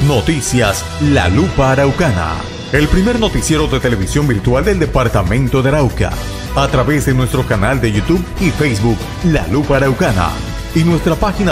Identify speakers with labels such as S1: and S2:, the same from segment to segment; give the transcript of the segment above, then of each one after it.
S1: Noticias La Lupa Araucana, el primer noticiero de televisión virtual del departamento de Arauca, a través de nuestro canal de YouTube y Facebook La Lupa Araucana y nuestra página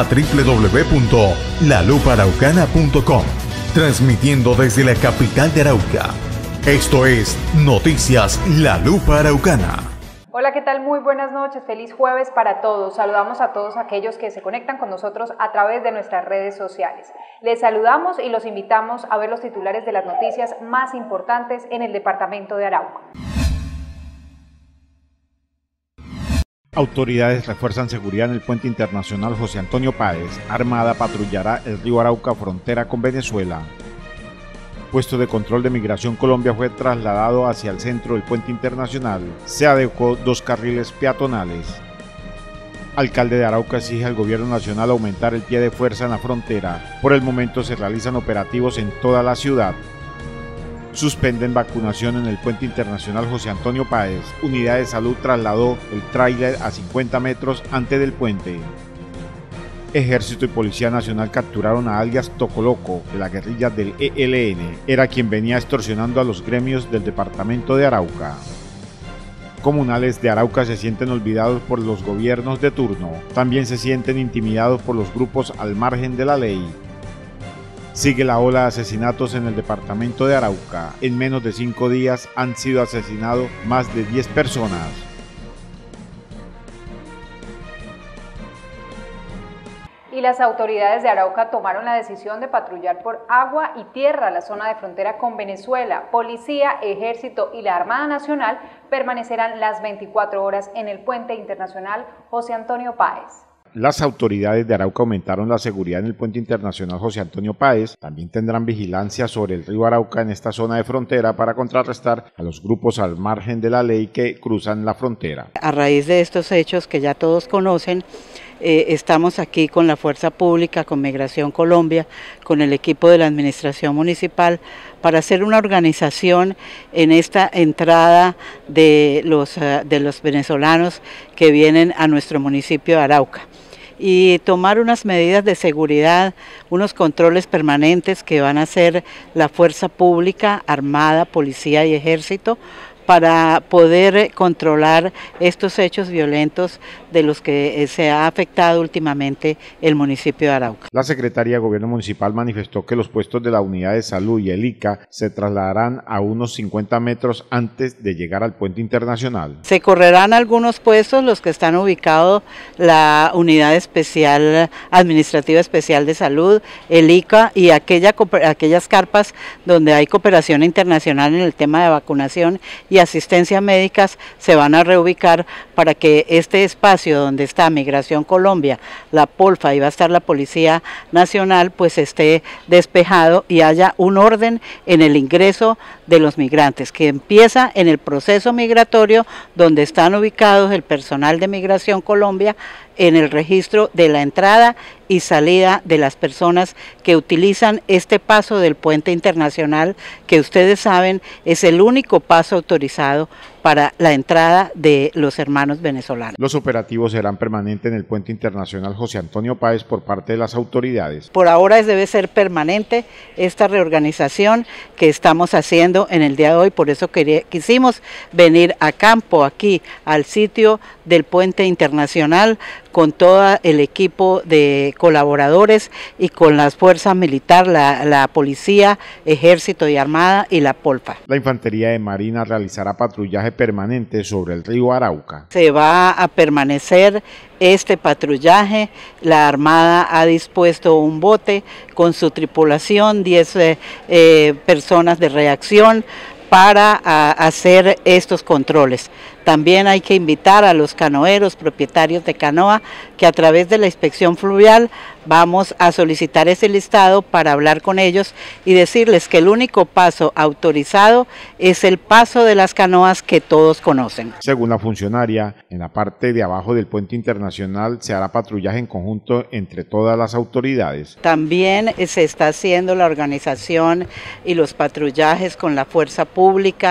S1: www.lalupaaraucana.com, transmitiendo desde la capital de Arauca. Esto es Noticias La Lupa Araucana.
S2: Hola, ¿qué tal? Muy buenas noches, feliz jueves para todos. Saludamos a todos aquellos que se conectan con nosotros a través de nuestras redes sociales. Les saludamos y los invitamos a ver los titulares de las noticias más importantes en el departamento de Arauca.
S3: Autoridades refuerzan seguridad en el puente internacional José Antonio Páez. Armada patrullará el río Arauca, frontera con Venezuela. Puesto de control de Migración Colombia fue trasladado hacia el centro del puente internacional. Se adecuó 2 carriles peatonales. Alcalde de Arauca exige al gobierno nacional aumentar el pie de fuerza en la frontera. Por el momento se realizan operativos en toda la ciudad. Suspenden vacunación en el puente internacional José Antonio Páez. Unidad de salud trasladó el tráiler a 50 metros antes del puente. Ejército y Policía Nacional capturaron a alias Tocoloco, de la guerrilla del ELN. Era quien venía extorsionando a los gremios del departamento de Arauca. Comunales de Arauca se sienten olvidados por los gobiernos de turno. También se sienten intimidados por los grupos al margen de la ley. Sigue la ola de asesinatos en el departamento de Arauca. En menos de 5 días han sido asesinados más de 10 personas.
S2: Y las autoridades de Arauca tomaron la decisión de patrullar por agua y tierra la zona de frontera con Venezuela. Policía, Ejército y la Armada Nacional permanecerán las 24 horas en el puente internacional José Antonio Páez.
S3: Las autoridades de Arauca aumentaron la seguridad en el puente internacional José Antonio Páez. También tendrán vigilancia sobre el río Arauca en esta zona de frontera para contrarrestar a los grupos al margen de la ley que cruzan la frontera.
S4: A raíz de estos hechos que ya todos conocen, estamos aquí con la Fuerza Pública, con Migración Colombia, con el equipo de la Administración Municipal para hacer una organización en esta entrada de los venezolanos que vienen a nuestro municipio de Arauca y tomar unas medidas de seguridad, unos controles permanentes que van a hacer la Fuerza Pública, Armada, Policía y Ejército para poder controlar estos hechos violentos de los que se ha afectado últimamente el municipio de Arauca.
S3: La Secretaría de Gobierno Municipal manifestó que los puestos de la Unidad de Salud y el ICA se trasladarán a unos 50 metros antes de llegar al puente internacional.
S4: Se correrán algunos puestos, los que están ubicados la Unidad Especial Administrativa Especial de Salud, el ICA y aquellas carpas donde hay cooperación internacional en el tema de vacunación y asistencia médicas se van a reubicar para que este espacio donde está Migración Colombia, la Polfa y va a estar la Policía Nacional pues esté despejado y haya un orden en el ingreso de los migrantes que empieza en el proceso migratorio donde están ubicados el personal de Migración Colombia en el registro de la entrada y salida de las personas que utilizan este paso del puente internacional, que ustedes saben es el único paso autorizado para la entrada de los hermanos venezolanos.
S3: Los operativos serán permanentes en el puente internacional José Antonio Páez por parte de las autoridades.
S4: Por ahora debe ser permanente esta reorganización que estamos haciendo en el día de hoy, por eso quisimos venir a campo, aquí al sitio del puente internacional, con todo el equipo de colaboradores y con las fuerzas militares, la policía, ejército y armada y la Polfa.
S3: La Infantería de Marina realizará patrullaje permanente sobre el río Arauca.
S4: Se va a permanecer este patrullaje, la Armada ha dispuesto un bote con su tripulación, 10 personas de reacción para hacer estos controles. También hay que invitar a los canoeros, propietarios de canoa, que a través de la inspección fluvial vamos a solicitar ese listado para hablar con ellos y decirles que el único paso autorizado es el paso de las canoas que todos conocen.
S3: Según la funcionaria, en la parte de abajo del puente internacional se hará patrullaje en conjunto entre todas las autoridades.
S4: También se está haciendo la organización y los patrullajes con la fuerza pública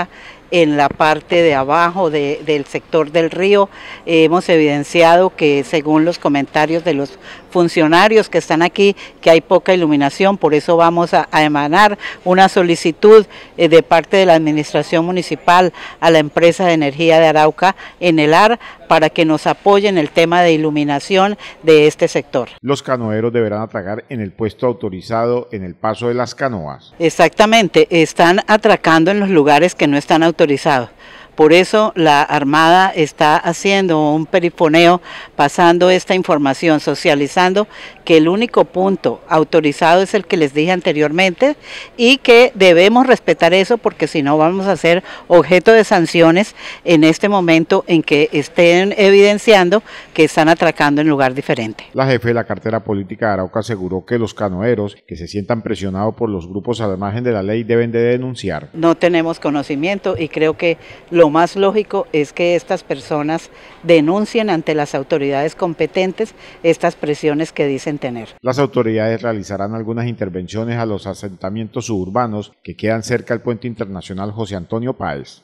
S4: en la parte de abajo del sector del río. Hemos evidenciado que según los comentarios de los funcionarios que están aquí, que hay poca iluminación, por eso vamos a emanar una solicitud de parte de la administración municipal a la empresa de energía de Arauca, Enelar, para que nos apoyen el tema de iluminación de este sector.
S3: Los canoeros deberán atracar en el puesto autorizado en el paso de las canoas.
S4: Exactamente, están atracando en los lugares que no están autorizados. Por eso la Armada está haciendo un perifoneo, pasando esta información, socializando que el único punto autorizado es el que les dije anteriormente y que debemos respetar eso porque si no vamos a ser objeto de sanciones en este momento en que estén evidenciando que están atracando en lugar diferente.
S3: La jefe de la cartera política de Arauca aseguró que los canoeros que se sientan presionados por los grupos al margen de la ley deben de denunciar.
S4: No tenemos conocimiento y creo que lo más lógico es que estas personas denuncien ante las autoridades competentes estas presiones que dicen tener.
S3: Las autoridades realizarán algunas intervenciones a los asentamientos suburbanos que quedan cerca del puente internacional José Antonio Páez.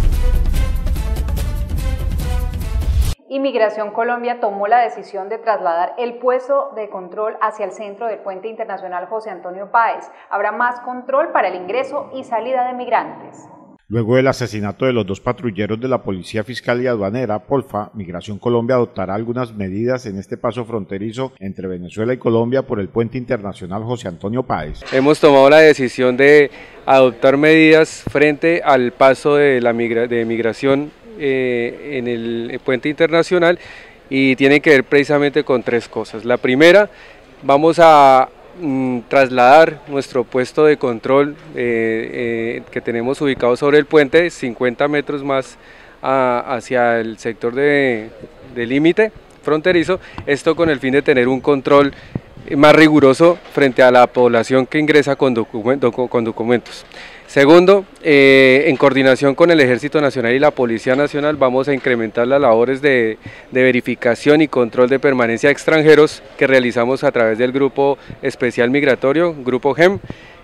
S2: Inmigración Colombia tomó la decisión de trasladar el puesto de control hacia el centro del puente internacional José Antonio Páez. Habrá más control para el ingreso y salida de migrantes.
S3: Luego del asesinato de los dos patrulleros de la Policía Fiscal y Aduanera, Polfa, Migración Colombia adoptará algunas medidas en este paso fronterizo entre Venezuela y Colombia por el puente internacional José Antonio Páez.
S5: Hemos tomado la decisión de adoptar medidas frente al paso de migración en el puente internacional y tiene que ver precisamente con tres cosas. La primera, vamos a trasladar nuestro puesto de control que tenemos ubicado sobre el puente 50 metros más hacia el sector de límite fronterizo, esto con el fin de tener un control más riguroso frente a la población que ingresa con documentos. Segundo, en coordinación con el Ejército Nacional y la Policía Nacional vamos a incrementar las labores de verificación y control de permanencia de extranjeros que realizamos a través del Grupo Especial Migratorio, Grupo GEM.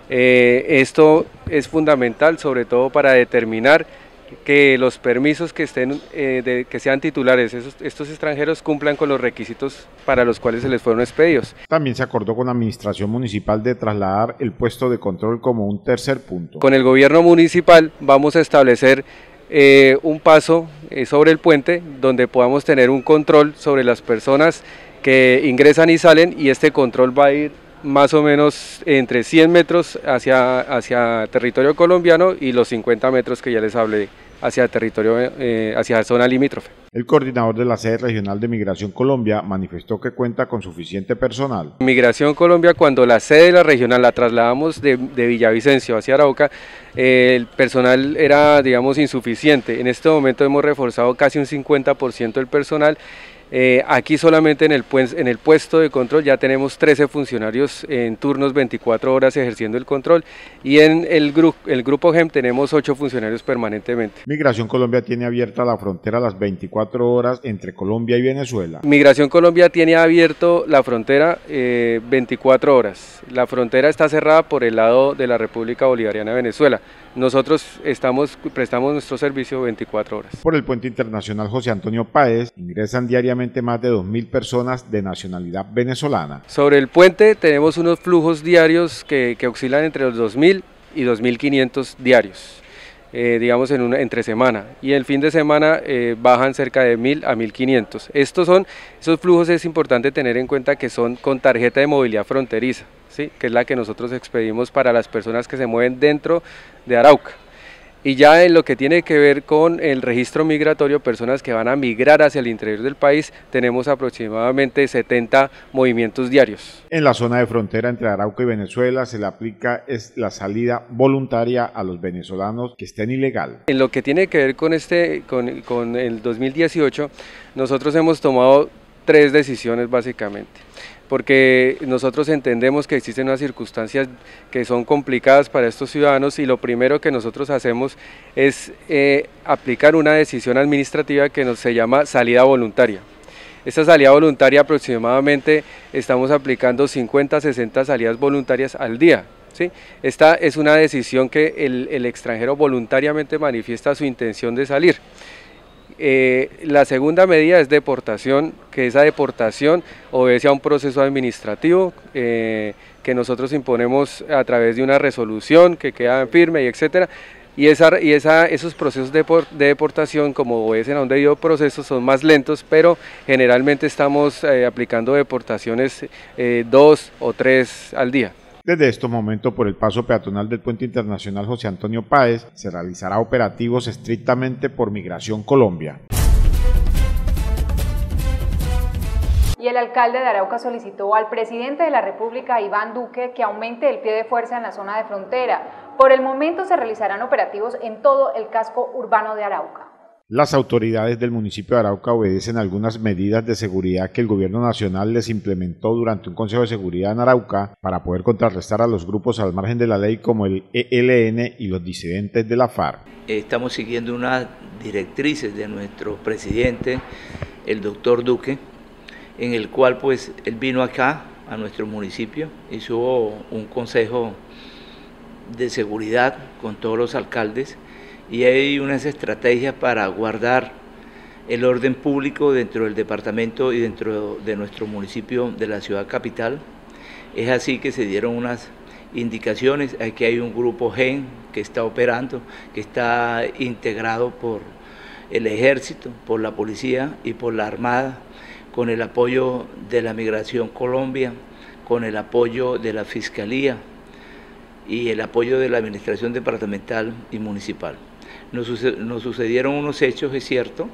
S5: Esto es fundamental sobre todo para determinar que los permisos que sean titulares, estos extranjeros cumplan con los requisitos para los cuales se les fueron expedidos.
S3: También se acordó con la administración municipal de trasladar el puesto de control como un tercer punto.
S5: Con el gobierno municipal vamos a establecer un paso sobre el puente donde podamos tener un control sobre las personas que ingresan y salen, y este control va a ir más o menos entre 100 metros hacia territorio colombiano y los 50 metros que ya les hablé hacia territorio, hacia zona limítrofe.
S3: El coordinador de la sede regional de Migración Colombia manifestó que cuenta con suficiente personal.
S5: Migración Colombia, cuando la sede de la regional la trasladamos de Villavicencio hacia Arauca, el personal era, digamos, insuficiente. En este momento hemos reforzado casi un 50% del personal. Aquí solamente en el puesto de control ya tenemos 13 funcionarios en turnos 24 horas ejerciendo el control, y en el grupo GEM tenemos 8 funcionarios permanentemente.
S3: Migración Colombia tiene abierta la frontera a las 24 horas entre Colombia y Venezuela.
S5: Migración Colombia tiene abierto la frontera 24 horas. La frontera está cerrada por el lado de la República Bolivariana de Venezuela. Nosotros prestamos nuestro servicio 24 horas.
S3: Por el puente internacional José Antonio Páez ingresan diariamente más de 2.000 personas de nacionalidad venezolana.
S5: Sobre el puente tenemos unos flujos diarios que oscilan entre los 2.000 y 2.500 diarios, digamos entre semana, y el fin de semana bajan cerca de 1.000 a 1.500. Esos flujos es importante tener en cuenta que son con tarjeta de movilidad fronteriza, ¿sí? Que es la que nosotros expedimos para las personas que se mueven dentro de Arauca. Y ya en lo que tiene que ver con el registro migratorio, personas que van a migrar hacia el interior del país, tenemos aproximadamente 70 movimientos diarios.
S3: En la zona de frontera entre Arauca y Venezuela se le aplica la salida voluntaria a los venezolanos que estén ilegal.
S5: En lo que tiene que ver con el 2018, nosotros hemos tomado 3 decisiones básicamente, porque nosotros entendemos que existen unas circunstancias que son complicadas para estos ciudadanos, y lo primero que nosotros hacemos es aplicar una decisión administrativa que se llama salida voluntaria. Esta salida voluntaria aproximadamente estamos aplicando 50 a 60 salidas voluntarias al día. ¿sí? Esta es una decisión que el extranjero voluntariamente manifiesta su intención de salir. La segunda medida es deportación, que esa deportación obedece a un proceso administrativo que nosotros imponemos a través de una resolución que queda firme y etcétera. Y esos procesos de deportación, como obedecen a un debido proceso, son más lentos, pero generalmente estamos aplicando deportaciones 2 o 3 al día.
S3: Desde estos momentos, por el paso peatonal del Puente Internacional José Antonio Páez, se realizará operativos estrictamente por Migración Colombia.
S2: Y el alcalde de Arauca solicitó al presidente de la República, Iván Duque, que aumente el pie de fuerza en la zona de frontera. Por el momento se realizarán operativos en todo el casco urbano de Arauca.
S3: Las autoridades del municipio de Arauca obedecen algunas medidas de seguridad que el gobierno nacional les implementó durante un consejo de seguridad en Arauca para poder contrarrestar a los grupos al margen de la ley como el ELN y los disidentes de la FARC.
S6: Estamos siguiendo unas directrices de nuestro presidente, el doctor Duque, en el cual pues él vino acá a nuestro municipio, hizo un consejo de seguridad con todos los alcaldes y hay unas estrategias para guardar el orden público dentro del departamento y dentro de nuestro municipio de la ciudad capital. Es así que se dieron unas indicaciones. Aquí hay un grupo GEN que está operando, que está integrado por el Ejército, por la Policía y por la Armada, con el apoyo de la Migración Colombia, con el apoyo de la Fiscalía y el apoyo de la Administración Departamental y Municipal. Nos sucedieron unos hechos, es cierto,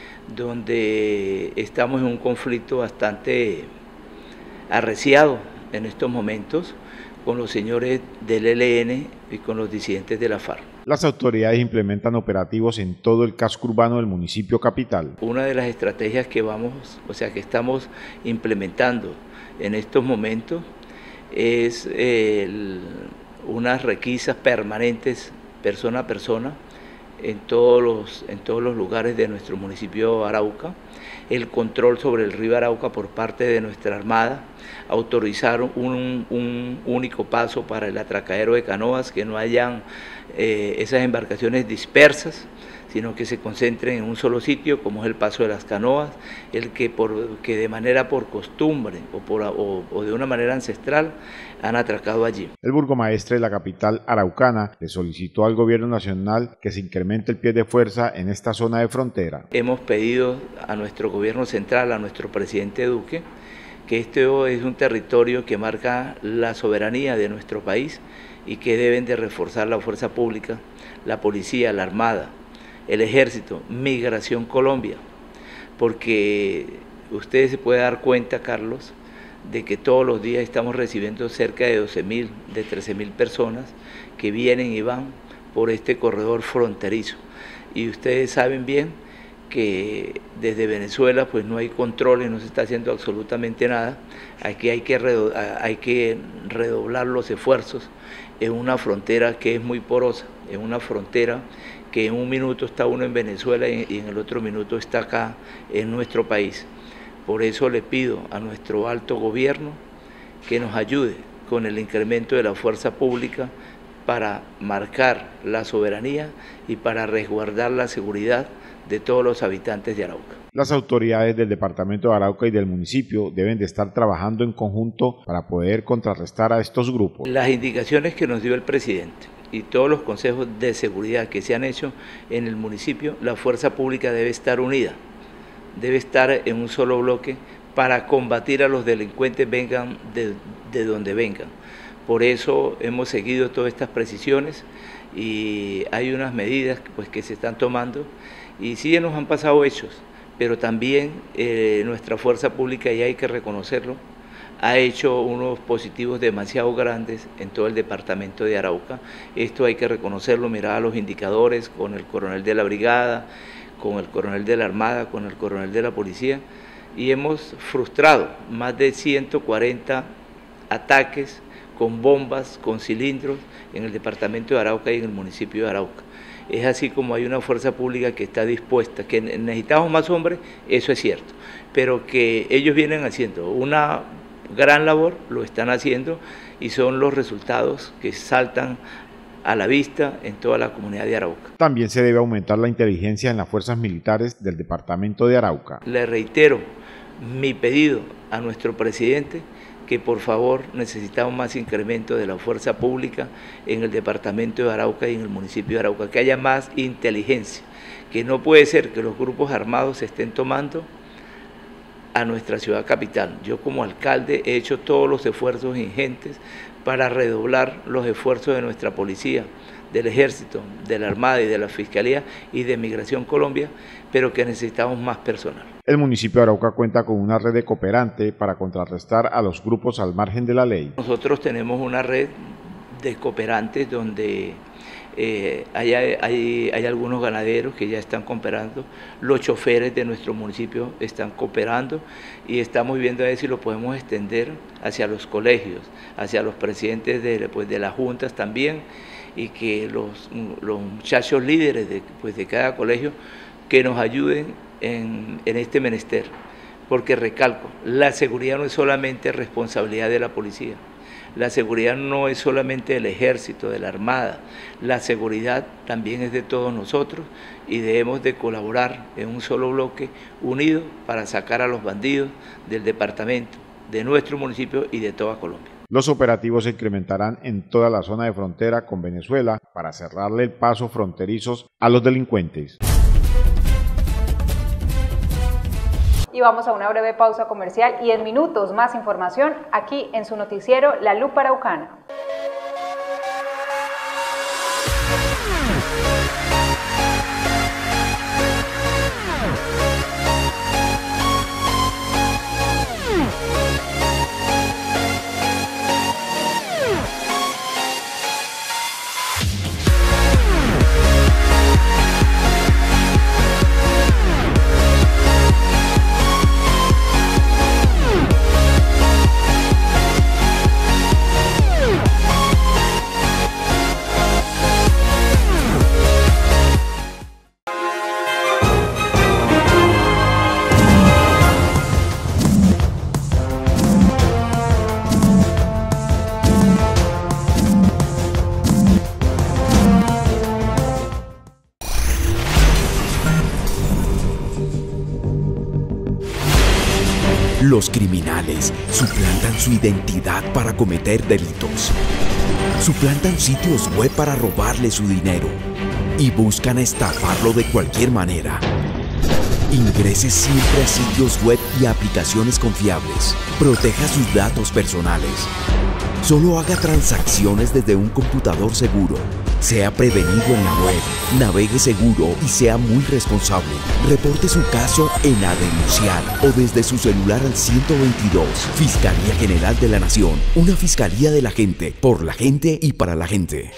S6: donde estamos en un conflicto bastante arreciado en estos momentos con los señores del ELN y con los disidentes de la FARC.
S3: Las autoridades implementan operativos en todo el casco urbano del municipio capital.
S6: Una de las estrategias que estamos implementando en estos momentos es unas requisas permanentes persona a persona en todos los lugares de nuestro municipio Arauca, el control sobre el río Arauca por parte de nuestra Armada, autorizaron un único paso para el atracadero de canoas, que no hayan esas embarcaciones dispersas, sino que se concentren en un solo sitio, como es el paso de las canoas, el que de manera por costumbre o de una manera ancestral han atracado allí.
S3: El burgomaestre de la capital araucana le solicitó al gobierno nacional que se incremente el pie de fuerza en esta zona de frontera.
S6: Hemos pedido a nuestro gobierno central, a nuestro presidente Duque, que este es un territorio que marca la soberanía de nuestro país y que deben de reforzar la fuerza pública, la policía, la armada, el ejército, Migración Colombia, porque ustedes se pueden dar cuenta, Carlos, de que todos los días estamos recibiendo cerca de 12.000, de 13.000 personas que vienen y van por este corredor fronterizo. Y ustedes saben bien que desde Venezuela pues no hay controles, no se está haciendo absolutamente nada. Aquí hay que redoblar los esfuerzos en una frontera que es muy porosa, en una frontera que en un minuto está uno en Venezuela y en el otro minuto está acá en nuestro país. Por eso le pido a nuestro alto gobierno que nos ayude con el incremento de la fuerza pública para marcar la soberanía y para resguardar la seguridad de todos los habitantes de Arauca.
S3: Las autoridades del departamento de Arauca y del municipio deben de estar trabajando en conjunto para poder contrarrestar a estos grupos.
S6: Las indicaciones que nos dio el presidente y todos los consejos de seguridad que se han hecho en el municipio, la fuerza pública debe estar unida, debe estar en un solo bloque para combatir a los delincuentes, vengan de donde vengan. Por eso hemos seguido todas estas precisiones y hay unas medidas pues, que se están tomando y sí nos han pasado hechos, pero también nuestra fuerza pública, y hay que reconocerlo, ha hecho unos positivos demasiado grandes en todo el departamento de Arauca. Esto hay que reconocerlo, mirar a los indicadores con el coronel de la brigada, con el coronel de la Armada, con el coronel de la Policía, y hemos frustrado más de 140 ataques con bombas, con cilindros en el departamento de Arauca y en el municipio de Arauca. Es así como hay una fuerza pública que está dispuesta, que necesitamos más hombres, eso es cierto, pero que ellos vienen haciendo una gran labor, lo están haciendo y son los resultados que saltan a la vista en toda la comunidad de Arauca.
S3: También se debe aumentar la inteligencia en las fuerzas militares del departamento de Arauca.
S6: Le reitero mi pedido a nuestro presidente que por favor necesitamos más incremento de la fuerza pública en el departamento de Arauca y en el municipio de Arauca, que haya más inteligencia, que no puede ser que los grupos armados estén tomando a nuestra ciudad capital. Yo como alcalde he hecho todos los esfuerzos ingentes para redoblar los esfuerzos de nuestra policía, del ejército, de la armada y de la fiscalía y de Migración Colombia, pero que necesitamos más personal.
S3: El municipio de Arauca cuenta con una red de cooperante para contrarrestar a los grupos al margen de la ley.
S6: Nosotros tenemos una red de cooperantes donde hay algunos ganaderos que ya están cooperando, los choferes de nuestro municipio están cooperando y estamos viendo a ver si lo podemos extender hacia los colegios, hacia los presidentes de las juntas también, y que los muchachos líderes de cada colegio que nos ayuden en este menester, porque recalco, la seguridad no es solamente responsabilidad de la policía, la seguridad no es solamente del ejército, de la armada, la seguridad también es de todos nosotros y debemos de colaborar en un solo bloque unido para sacar a los bandidos del departamento, de nuestro municipio y de toda Colombia.
S3: Los operativos se incrementarán en toda la zona de frontera con Venezuela para cerrarle el paso fronterizos a los delincuentes.
S2: Y vamos a una breve pausa comercial y en minutos más información aquí en su noticiero La Lupa Araucana.
S7: Los criminales suplantan su identidad para cometer delitos. Suplantan sitios web para robarle su dinero y buscan estafarlo de cualquier manera. Ingrese siempre a sitios web y aplicaciones confiables. Proteja sus datos personales. Solo haga transacciones desde un computador seguro. Sea prevenido en la web, navegue seguro y sea muy responsable. Reporte su caso en A Denunciar o desde su celular al 122. Fiscalía General de la Nación, una fiscalía de la gente, por la gente y para la gente.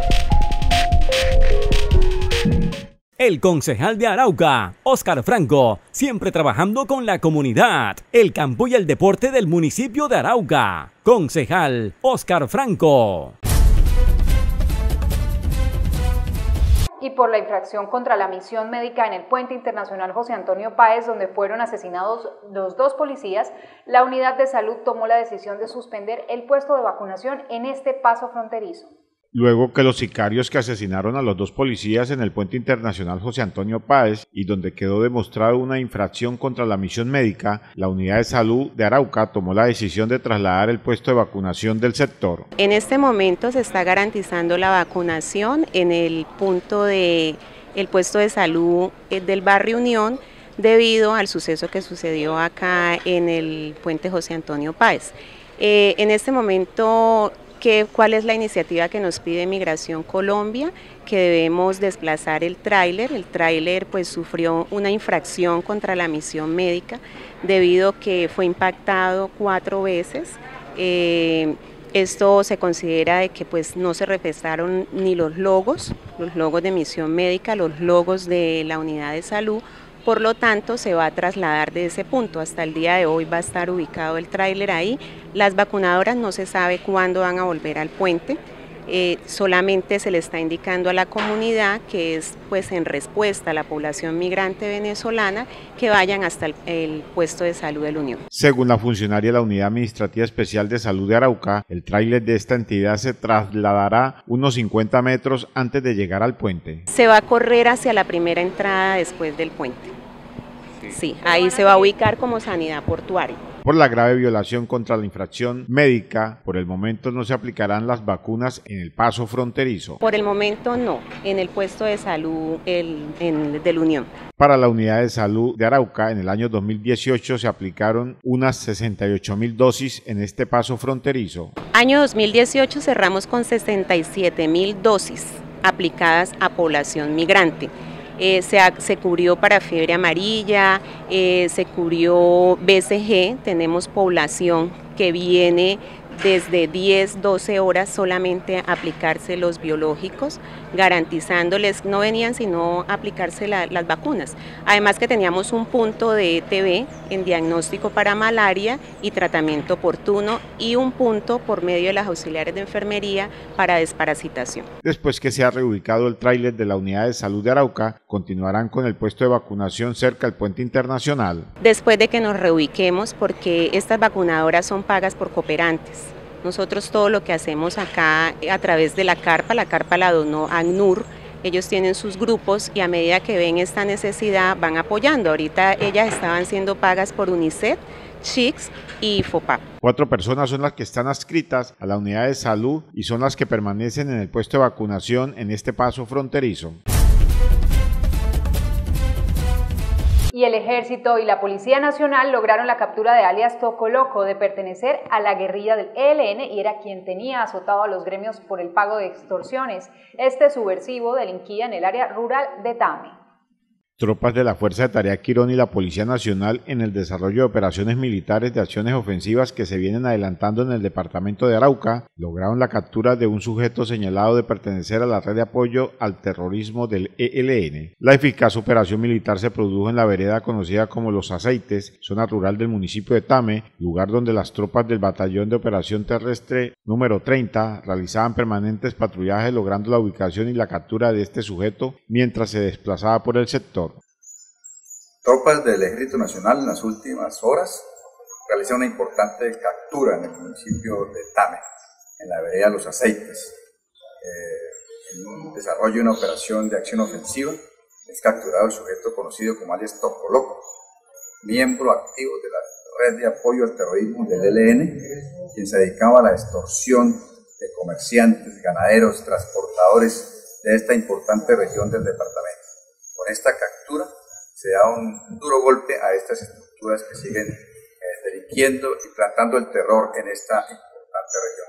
S8: El concejal de Arauca, Óscar Franco, siempre trabajando con la comunidad, el campo y el deporte del municipio de Arauca. Concejal Óscar Franco.
S2: Y por la infracción contra la misión médica en el Puente Internacional José Antonio Páez, donde fueron asesinados los dos policías, la unidad de salud tomó la decisión de suspender el puesto de vacunación en este paso fronterizo.
S3: Luego que los sicarios que asesinaron a los dos policías en el Puente Internacional José Antonio Páez y donde quedó demostrada una infracción contra la misión médica, la Unidad de Salud de Arauca tomó la decisión de trasladar el puesto de vacunación del sector.
S9: En este momento se está garantizando la vacunación en el puesto de salud del barrio Unión debido al suceso que sucedió acá en el Puente José Antonio Páez. En este momento, ¿cuál es la iniciativa que nos pide Migración Colombia? Que debemos desplazar el tráiler. El tráiler pues sufrió una infracción contra la misión médica debido a que fue impactado 4 veces. Esto se considera de que pues no se respetaron ni los logos de misión médica, los logos de la unidad de salud. Por lo tanto, se va a trasladar de ese punto. Hasta el día de hoy va a estar ubicado el tráiler ahí. Las vacunadoras no se sabe cuándo van a volver al puente. solamente se le está indicando a la comunidad que es pues en respuesta a la población migrante venezolana que vayan hasta el puesto de salud de la Unión.
S3: Según la funcionaria de la Unidad Administrativa Especial de Salud de Arauca, el tráiler de esta entidad se trasladará unos 50 metros antes de llegar al puente.
S9: Se va a correr hacia la primera entrada después del puente. Sí, ahí se va a ubicar como sanidad portuaria.
S3: Por la grave violación contra la infracción médica, por el momento no se aplicarán las vacunas en el paso fronterizo.
S9: Por el momento no, en el puesto de salud de la Unión.
S3: Para la Unidad de Salud de Arauca, en el año 2018 se aplicaron unas 68.000 dosis en este paso fronterizo.
S9: Año 2018 cerramos con 67.000 dosis aplicadas a población migrante. Se cubrió para fiebre amarilla, se cubrió BCG, tenemos población que viene desde 10, 12 horas solamente a aplicarse los biológicos, garantizándoles, no venían sino a aplicarse las vacunas. Además que teníamos un punto de ETB en diagnóstico para malaria y tratamiento oportuno y un punto por medio de las auxiliares de enfermería para desparasitación.
S3: Después que se ha reubicado el tráiler de la Unidad de Salud de Arauca, continuarán con el puesto de vacunación cerca del puente internacional.
S9: Después de que nos reubiquemos, porque estas vacunadoras son pagas por cooperantes. Nosotros todo lo que hacemos acá a través de la carpa la donó ACNUR, ellos tienen sus grupos y a medida que ven esta necesidad van apoyando. Ahorita ellas estaban siendo pagas por UNICEF, CHICS y FOPAP.
S3: 4 personas son las que están adscritas a la Unidad de Salud y son las que permanecen en el puesto de vacunación en este paso fronterizo.
S2: Y el Ejército y la Policía Nacional lograron la captura de alias Tocoloco, de pertenecer a la guerrilla del ELN y era quien tenía azotado a los gremios por el pago de extorsiones. Este subversivo delinquía en el área rural de Tame.
S3: Tropas de la Fuerza de Tarea Quirón y la Policía Nacional, en el desarrollo de operaciones militares de acciones ofensivas que se vienen adelantando en el departamento de Arauca, lograron la captura de un sujeto señalado de pertenecer a la red de apoyo al terrorismo del ELN. La eficaz operación militar se produjo en la vereda conocida como Los Aceites, zona rural del municipio de Tame, lugar donde las tropas del Batallón de Operación Terrestre número 30 realizaban permanentes patrullajes, logrando la ubicación y la captura de este sujeto mientras se desplazaba por el sector.
S10: Tropas del Ejército Nacional en las últimas horas realizan una importante captura en el municipio de Tame, en la vereda Los Aceites. En un desarrollo de una operación de acción ofensiva es capturado el sujeto conocido como alias Tocoloco, miembro activo de la red de apoyo al terrorismo del ELN, quien se dedicaba a la extorsión de comerciantes, ganaderos, transportadores de esta importante región del departamento. Con esta captura se da un duro golpe a estas estructuras que siguen delinquiendo y plantando el terror en esta importante región.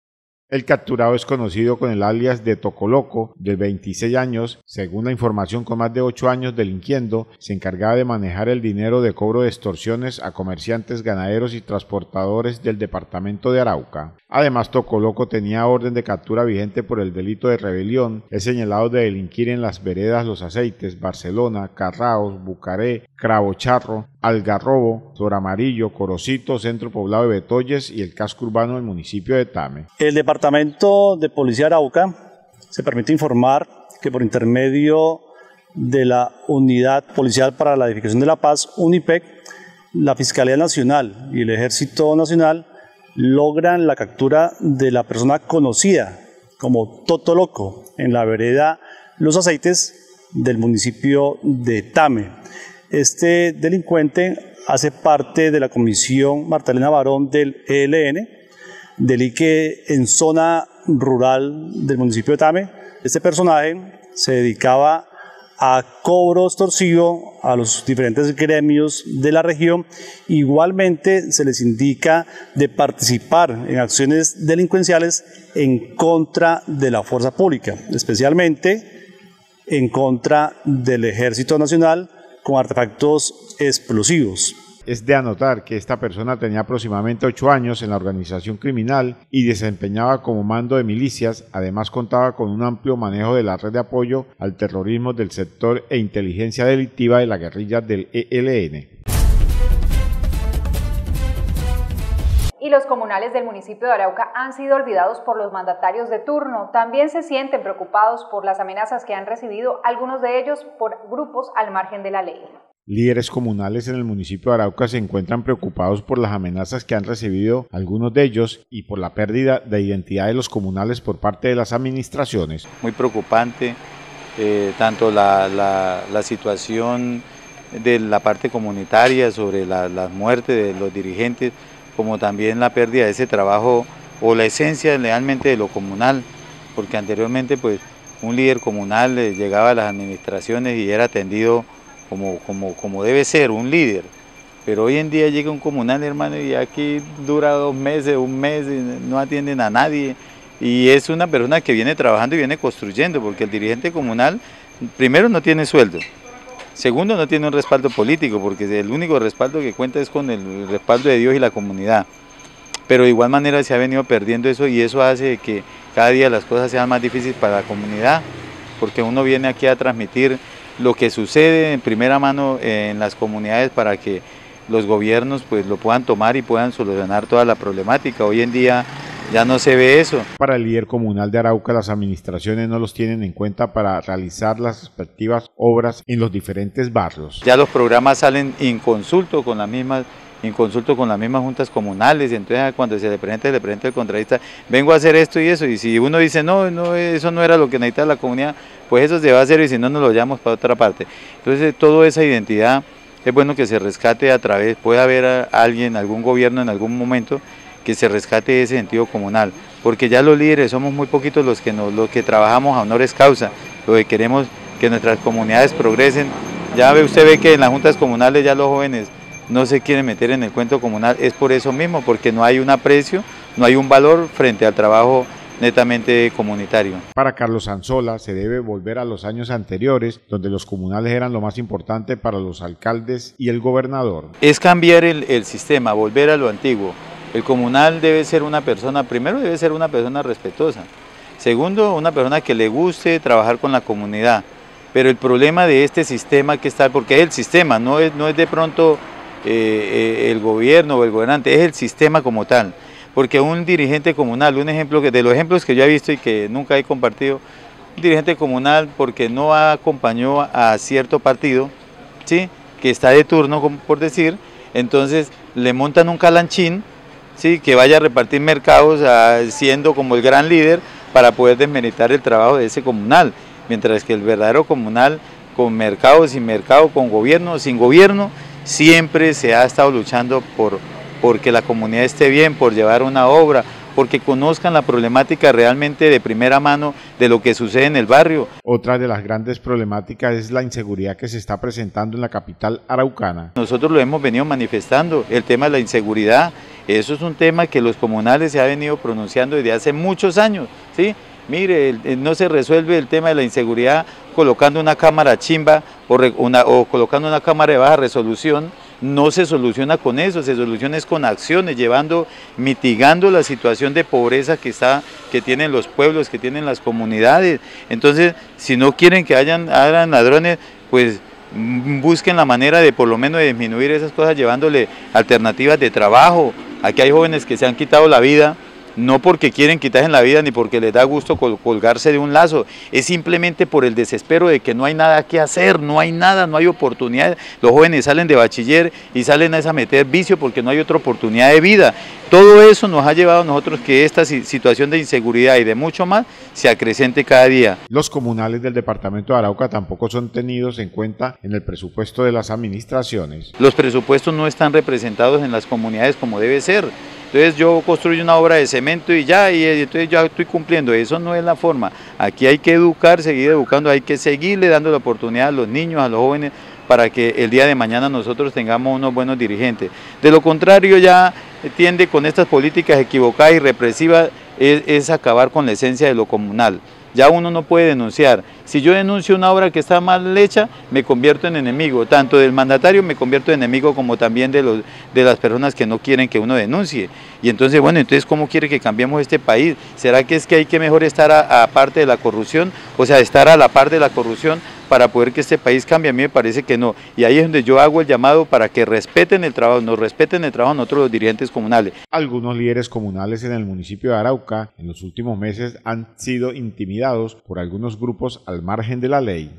S3: El capturado es conocido con el alias de Tocoloco, de 26 años, según la información con más de 8 años delinquiendo, se encargaba de manejar el dinero de cobro de extorsiones a comerciantes, ganaderos y transportadores del departamento de Arauca. Además, Tocoloco tenía orden de captura vigente por el delito de rebelión, es señalado de delinquir en las veredas Los Aceites, Barcelona, Carraos, Bucaré, Cravocharro, Algarrobo, Toramarillo, Corocito, centro poblado de Betoyes y el casco urbano del municipio de Tame.
S11: El Departamento de Policía de Arauca se permite informar que por intermedio de la Unidad Policial para la Edificación de la Paz, UNIPEC, la Fiscalía Nacional y el Ejército Nacional logran la captura de la persona conocida como Tocoloco en la vereda Los Aceites del municipio de Tame. Este delincuente hace parte de la Comisión Marta-Elena Barón del ELN, delinque en zona rural del municipio de Tame. Este personaje se dedicaba a cobro extorsivo a los diferentes gremios de la región. Igualmente se les indica de participar en acciones delincuenciales en contra de la fuerza pública, especialmente en contra del Ejército Nacional con artefactos explosivos.
S3: Es de anotar que esta persona tenía aproximadamente 8 años en la organización criminal y desempeñaba como mando de milicias. Además contaba con un amplio manejo de la red de apoyo al terrorismo del sector e inteligencia delictiva de la guerrilla del ELN.
S2: Y Y los comunales del municipio de Arauca han sido olvidados por los mandatarios de turno. También se sienten preocupados por las amenazas que han recibido, algunos de ellos por grupos al margen de la ley.
S3: Líderes comunales en el municipio de Arauca se encuentran preocupados por las amenazas que han recibido algunos de ellos y por la pérdida de identidad de los comunales por parte de las administraciones.
S12: Muy preocupante, tanto la situación de la parte comunitaria sobre la muerte de los dirigentes, como también la pérdida de ese trabajo o la esencia realmente de lo comunal, porque anteriormente pues un líder comunal llegaba a las administraciones y era atendido como debe ser, un líder. Pero hoy en día llega un comunal, hermano, y aquí dura 2 meses, 1 mes, y no atienden a nadie. Y es una persona que viene trabajando y viene construyendo, porque el dirigente comunal, primero, no tiene sueldo. Segundo, no tiene un respaldo político, porque el único respaldo que cuenta es con el respaldo de Dios y la comunidad. Pero de igual manera se ha venido perdiendo eso, y eso hace que cada día las cosas sean más difíciles para la comunidad, porque uno viene aquí a transmitir lo que sucede en primera mano en las comunidades para que los gobiernos pues lo puedan tomar y puedan solucionar toda la problemática. Hoy en día ya no se ve eso.
S3: Para el líder comunal de Arauca, las administraciones no los tienen en cuenta para realizar las respectivas obras en los diferentes barrios.
S12: Ya los programas salen en consulto con las mismas juntas comunales, entonces cuando se le presenta el contratista, vengo a hacer esto y eso, y si uno dice no, eso no era lo que necesita la comunidad, pues eso se va a hacer, y si no, nos lo llevamos para otra parte. Entonces toda esa identidad es bueno que se rescate a través, puede haber alguien, algún gobierno en algún momento que se rescate ese sentido comunal, porque ya los líderes somos muy poquitos los que trabajamos a honoris causa, lo que queremos que nuestras comunidades progresen. Ya usted ve que en las juntas comunales ya los jóvenes no se quieren meter en el cuento comunal, es por eso mismo, porque no hay un aprecio, no hay un valor frente al trabajo netamente comunitario.
S3: Para Carlos Anzola se debe volver a los años anteriores, donde los comunales eran lo más importante para los alcaldes y el gobernador.
S12: Es cambiar el sistema, volver a lo antiguo. El comunal debe ser una persona, primero debe ser una persona respetuosa, segundo una persona que le guste trabajar con la comunidad, pero el problema de este sistema que está, porque es el sistema, no es de pronto el gobierno o el gobernante, es el sistema como tal, porque un dirigente comunal, un ejemplo de los ejemplos que yo he visto y que nunca he compartido, un dirigente comunal porque no acompañó a cierto partido, ¿sí?, que está de turno, por decir, entonces le montan un calanchín, ¿sí?, que vaya a repartir mercados siendo como el gran líder para poder desmeritar el trabajo de ese comunal, mientras que el verdadero comunal, con mercado, sin mercado, con gobierno, sin gobierno, siempre se ha estado luchando porque la comunidad esté bien, por llevar una obra, porque conozcan la problemática realmente de primera mano de lo que sucede en el barrio.
S3: Otra de las grandes problemáticas es la inseguridad que se está presentando en la capital araucana.
S12: Nosotros lo hemos venido manifestando, el tema de la inseguridad, eso es un tema que los comunales se han venido pronunciando desde hace muchos años, ¿sí? Mire, no se resuelve el tema de la inseguridad colocando una cámara chimba o colocando una cámara de baja resolución, no se soluciona con eso, se soluciona es con acciones, mitigando la situación de pobreza que tienen los pueblos, que tienen las comunidades. Entonces, si no quieren que hayan ladrones, pues busquen la manera de por lo menos de disminuir esas cosas llevándole alternativas de trabajo. Aquí hay jóvenes que se han quitado la vida, no porque quieren quitarse la vida ni porque les da gusto colgarse de un lazo, es simplemente por el desespero de que no hay nada que hacer, no hay nada, no hay oportunidades. Los jóvenes salen de bachiller y salen a meter vicio porque no hay otra oportunidad de vida. Todo eso nos ha llevado a nosotros que esta situación de inseguridad y de mucho más se acrecente cada día.
S3: Los comunales del departamento de Arauca tampoco son tenidos en cuenta en el presupuesto de las administraciones.
S12: Los presupuestos no están representados en las comunidades como debe ser. Entonces yo construyo una obra de cemento y entonces ya estoy cumpliendo. Eso no es la forma. Aquí hay que educar, seguir educando, hay que seguirle dando la oportunidad a los niños, a los jóvenes, para que el día de mañana nosotros tengamos unos buenos dirigentes. De lo contrario ya tiende con estas políticas equivocadas y represivas es acabar con la esencia de lo comunal. Ya uno no puede denunciar. Si yo denuncio una obra que está mal hecha, me convierto en enemigo, tanto del mandatario me convierto en enemigo como también de las personas que no quieren que uno denuncie. Y entonces, bueno, entonces ¿cómo quiere que cambiemos este país? ¿Será que es que hay que mejor estar aparte de la corrupción? O sea, estar a la par de la corrupción para poder que este país cambie. A mí me parece que no, y ahí es donde yo hago el llamado para que respeten el trabajo, nos respeten el trabajo nosotros los dirigentes comunales.
S3: Algunos líderes comunales en el municipio de Arauca en los últimos meses han sido intimidados por algunos grupos al margen de la ley.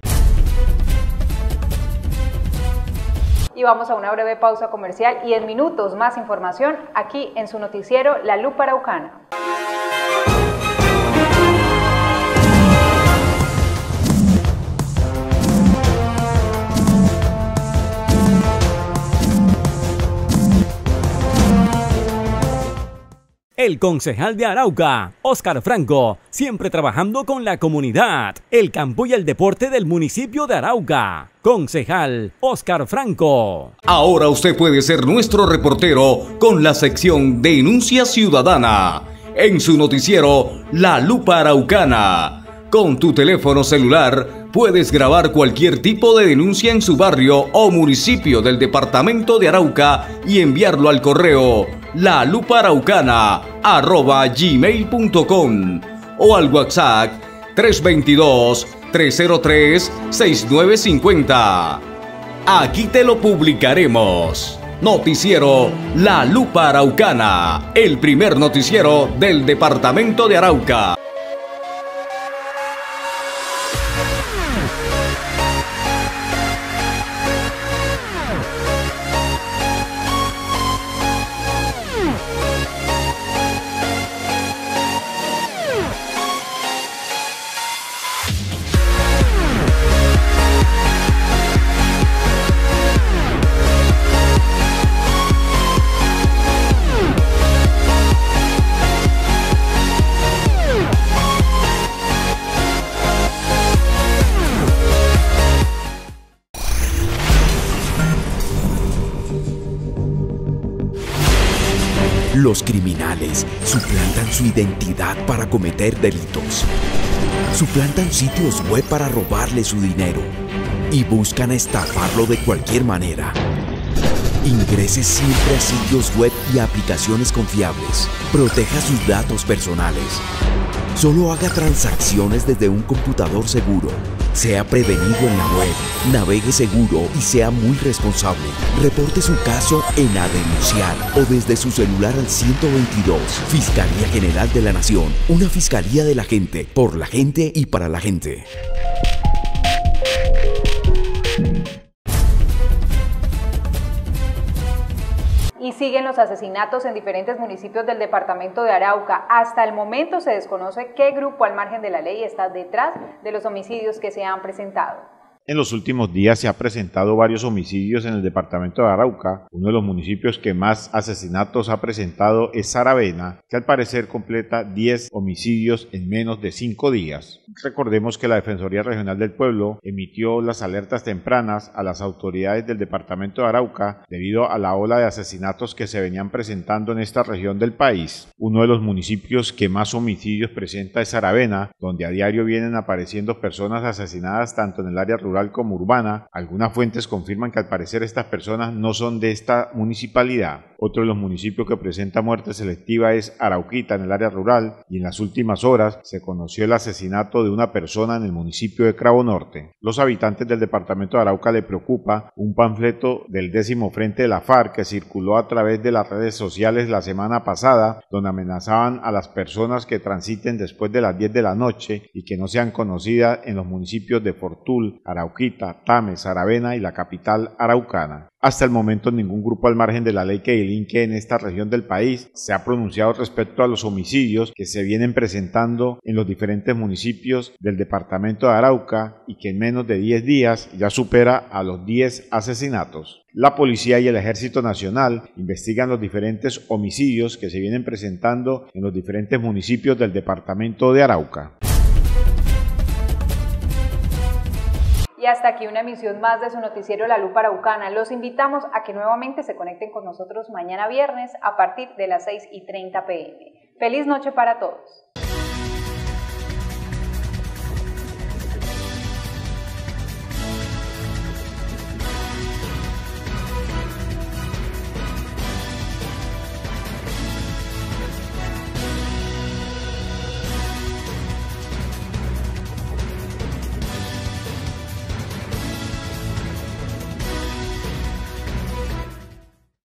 S2: Y vamos a una breve pausa comercial y en minutos más información aquí en su noticiero La Lupa Araucana.
S8: El concejal de Arauca, Óscar Franco, siempre trabajando con la comunidad, el campo y el deporte del municipio de Arauca. Concejal Óscar Franco.
S13: Ahora usted puede ser nuestro reportero con la sección Denuncia Ciudadana en su noticiero La Lupa Araucana. Con tu teléfono celular puedes grabar cualquier tipo de denuncia en su barrio o municipio del departamento de Arauca y enviarlo al correo lalupaaraucana@gmail.com o al WhatsApp 322-303-6950. Aquí te lo publicaremos. Noticiero La Lupa Araucana, el primer noticiero del departamento de Arauca.
S7: Los criminales suplantan su identidad para cometer delitos. Suplantan sitios web para robarle su dinero y buscan estafarlo de cualquier manera. Ingrese siempre a sitios web y aplicaciones confiables. Proteja sus datos personales. Solo haga transacciones desde un computador seguro. Sea prevenido en la web, navegue seguro y sea muy responsable. Reporte su caso en A Denunciar o desde su celular al 122. Fiscalía General de la Nación, una fiscalía de la gente, por la gente y para la gente.
S2: Y siguen los asesinatos en diferentes municipios del departamento de Arauca. Hasta el momento se desconoce qué grupo al margen de la ley está detrás de los homicidios que se han presentado.
S3: En los últimos días se han presentado varios homicidios en el departamento de Arauca. Uno de los municipios que más asesinatos ha presentado es Saravena, que al parecer completa 10 homicidios en menos de 5 días. Recordemos que la Defensoría Regional del Pueblo emitió las alertas tempranas a las autoridades del departamento de Arauca debido a la ola de asesinatos que se venían presentando en esta región del país. Uno de los municipios que más homicidios presenta es Saravena, donde a diario vienen apareciendo personas asesinadas tanto en el área rural como urbana. Algunas fuentes confirman que al parecer estas personas no son de esta municipalidad. Otro de los municipios que presenta muerte selectiva es Arauquita, en el área rural, y en las últimas horas se conoció el asesinato de una persona en el municipio de Cravo Norte. Los habitantes del departamento de Arauca le preocupa un panfleto del 10º Frente de la FARC que circuló a través de las redes sociales la semana pasada, donde amenazaban a las personas que transiten después de las 10 de la noche y que no sean conocidas en los municipios de Fortul, Arauquita, Tame, Saravena y la capital araucana. Hasta el momento ningún grupo al margen de la ley que delinque en esta región del país se ha pronunciado respecto a los homicidios que se vienen presentando en los diferentes municipios del departamento de Arauca y que en menos de 10 días ya supera a los 10 asesinatos. La Policía y el Ejército Nacional investigan los diferentes homicidios que se vienen presentando en los diferentes municipios del departamento de Arauca.
S2: Y hasta aquí una emisión más de su noticiero La Lupa Araucana. Los invitamos a que nuevamente se conecten con nosotros mañana viernes a partir de las 6:30 p.m. ¡Feliz noche para todos!